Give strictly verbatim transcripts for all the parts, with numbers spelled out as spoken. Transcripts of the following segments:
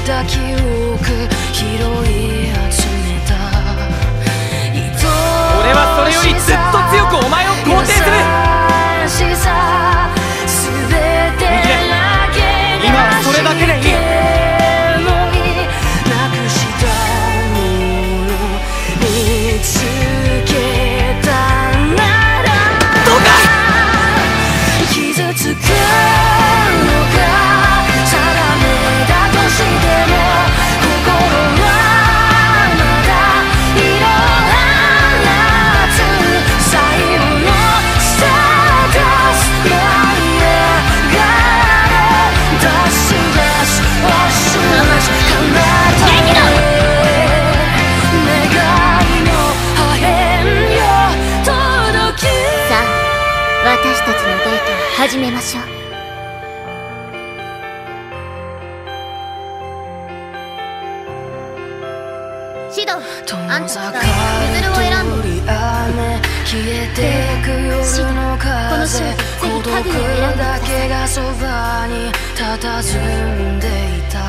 た記憶拾い集めた。 俺はそれよりずっと強くお前を肯定する。今はそれだけでいい。 なくしたもの見つけたならどうか傷つくのか定めだとしても心はまだ色放つ最後のスターダスト舞い上がれダッシュダッシュ押し出し叶えた願いの破片よ届き。 さあ私たちのデートを始めましょう。シド、あんたはゆずるを選んで。 消えてく夜の風、孤独だけがそばに佇んでいた。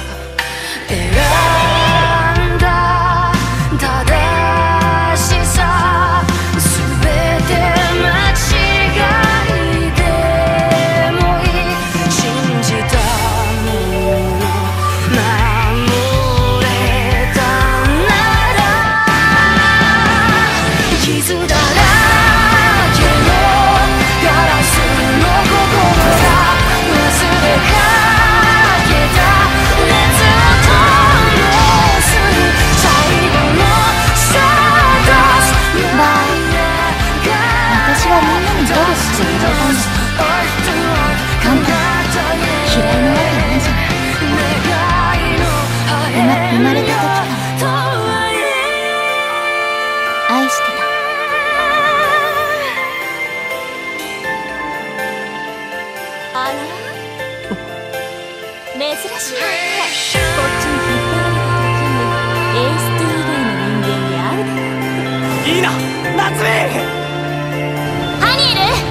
選んだ正しさ全て間違いでもいい。信じたもの守れたなら傷だらけのガラスの心が忘れかけた熱を灯す最後のスターダスト。 私はみんなにどうしてくれたんだ。あんた嫌いなわけないじゃない。生生まれた時から愛してた。あら珍しいわね。こっちに引っ張られた時にエースティー以外の人間に会うだろう。 いいな夏美。 ハニエル。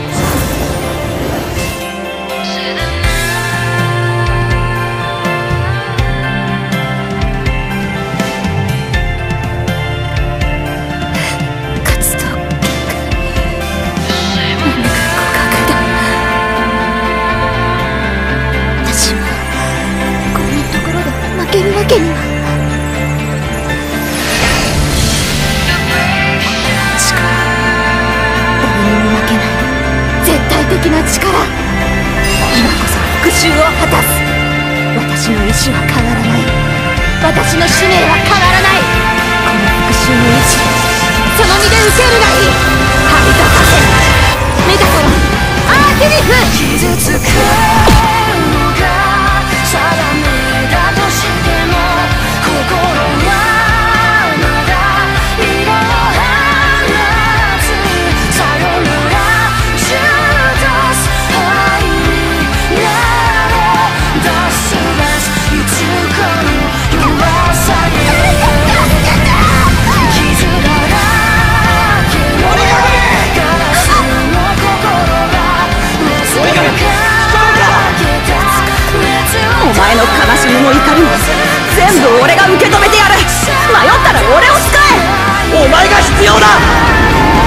活動結果なんだか互角だ。私もこんなところで負けるわけには。力、俺にも負けない絶対的な力。今こそ復讐を果たす。私の意志は変わらない。私の使命は変わらない。この復讐の意志、その身で受けるがいい。ハビトカセ、メタトロン、アーティリフ。 傷つくのが定めだとしても心はまだ色放つさよならジュダス愛になれダスダスいつかの弱さで傷だらけのガラスの心が忘れかけた熱を。 お前の悲しみも怒りも全部俺が受け止めてやる。迷ったら俺を使え。お前が必要だ。